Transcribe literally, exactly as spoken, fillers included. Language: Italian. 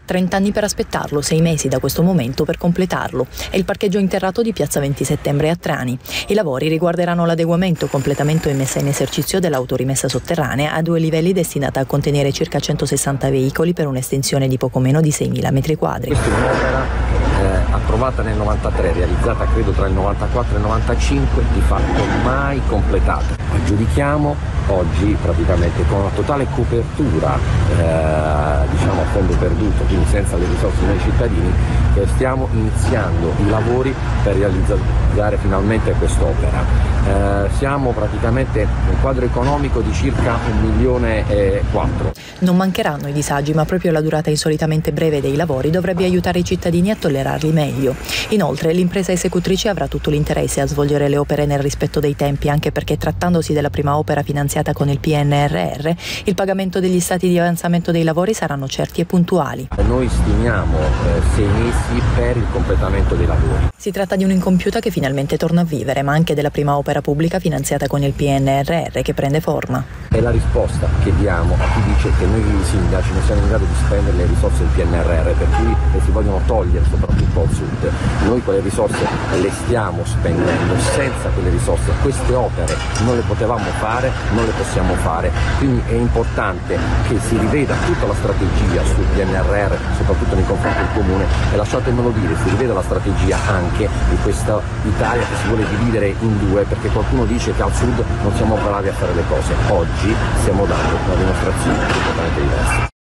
trenta anni per aspettarlo, sei mesi da questo momento per completarlo. È il parcheggio interrato di Piazza venti Settembre a Trani. I lavori riguarderanno l'adeguamento, completamento e messa in esercizio dell'autorimessa sotterranea a due livelli destinata a contenere circa centosessanta veicoli per un'estensione di poco meno di seimila metri quadri. Questa è un'opera eh, approvata nel novantatré, realizzata credo tra il novantaquattro e il novantacinque, di fatto mai completata. Aggiudichiamo oggi praticamente con una totale copertura eh, diciamo a fondo perduto, quindi senza le risorse dei cittadini, che stiamo iniziando i lavori per realizzare finalmente quest'opera. Eh, siamo praticamente in un quadro economico di circa un milione e quattro. Non mancheranno i disagi, ma proprio la durata insolitamente breve dei lavori dovrebbe aiutare i cittadini a tollerarli meglio. Inoltre l'impresa esecutrice avrà tutto l'interesse a svolgere le opere nel rispetto dei tempi, anche perché trattandosi della prima opera finanziata con il P N R R, il pagamento degli stati di avanzamento dei lavori saranno certi e puntuali. Noi stimiamo eh, sei mesi per il completamento dei lavori. Si tratta di un'incompiuta che finalmente torna a vivere, ma anche della prima opera pubblica finanziata con il P N R R che prende forma. È la risposta che diamo a chi dice che noi sindaci non siamo in grado di spendere le risorse del P N R R, per cui le si vogliono togliere soprattutto al sud. Noi quelle risorse le stiamo spendendo, senza quelle risorse queste opere non le potevamo fare, non le possiamo fare, quindi è importante che si riveda tutta la strategia sul P N R R, soprattutto nei confronti del comune, e lasciatemelo dire, si riveda la strategia anche di questa Italia che si vuole dividere in due, perché qualcuno dice che al sud non siamo bravi a fare le cose. Oggi stiamo dando una dimostrazione completamente diversa.